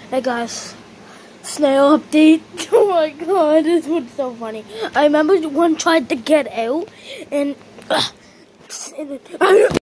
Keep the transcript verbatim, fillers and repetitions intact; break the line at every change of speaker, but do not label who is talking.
Hey guys, snail update. Oh my god, this one's so funny. I remember one tried to get out and, uh, and